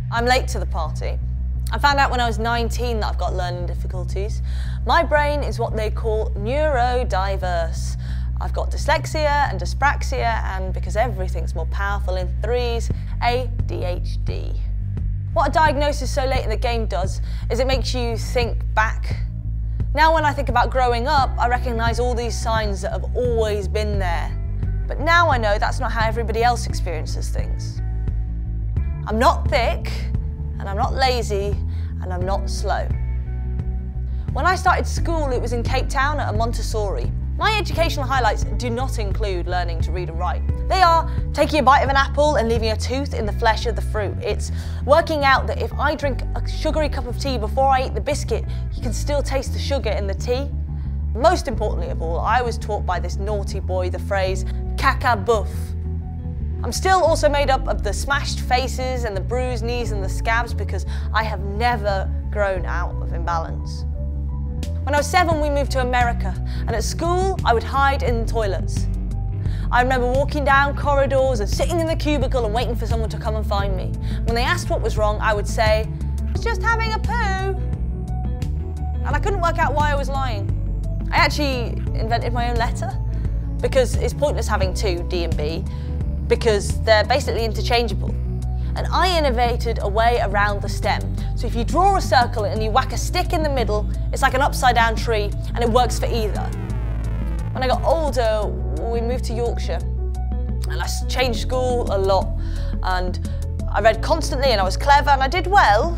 I'm late to the party. I found out when I was 19 that I've got learning difficulties. My brain is what they call neurodiverse. I've got dyslexia and dyspraxia, and because everything's more powerful in threes, ADHD. What a diagnosis so late in the game does is it makes you think back. Now when I think about growing up, I recognise all these signs that have always been there. But now I know that's not how everybody else experiences things. I'm not thick, and I'm not lazy, and I'm not slow. When I started school, it was in Cape Town at a Montessori. My educational highlights do not include learning to read and write. They are taking a bite of an apple and leaving a tooth in the flesh of the fruit. It's working out that if I drink a sugary cup of tea before I eat the biscuit, you can still taste the sugar in the tea. Most importantly of all, I was taught by this naughty boy the phrase, caca bouffe. I'm still also made up of the smashed faces and the bruised knees and the scabs because I have never grown out of imbalance. When I was 7, we moved to America, and at school, I would hide in the toilets. I remember walking down corridors and sitting in the cubicle and waiting for someone to come and find me. When they asked what was wrong, I would say, "I was just having a poo." And I couldn't work out why I was lying. I actually invented my own letter, because it's pointless having two, D and B, because they're basically interchangeable. And I innovated a way around the stem. So if you draw a circle and you whack a stick in the middle, it's like an upside down tree, and it works for either. When I got older, we moved to Yorkshire, and I changed school a lot, and I read constantly, and I was clever, and I did well.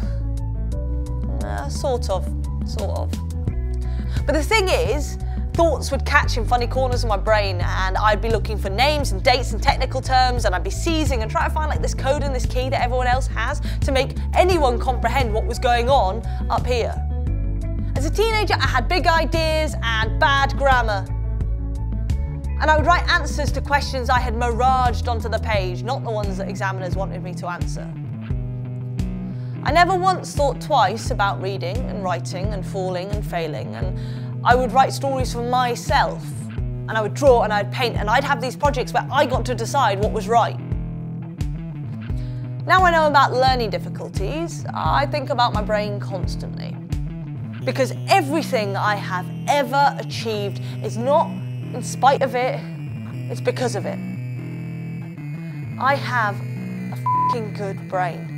Sort of. But the thing is, thoughts would catch in funny corners of my brain, and I'd be looking for names and dates and technical terms, and I'd be seizing and trying to find like this code and this key that everyone else has to make anyone comprehend what was going on up here. As a teenager, I had big ideas and bad grammar. And I would write answers to questions I had miraged onto the page, not the ones that examiners wanted me to answer. I never once thought twice about reading and writing and falling and failing, and I would write stories for myself, and I would draw and I'd paint, and I'd have these projects where I got to decide what was right. Now I know about learning difficulties, I think about my brain constantly. Because everything I have ever achieved is not in spite of it, it's because of it. I have a f***ing good brain.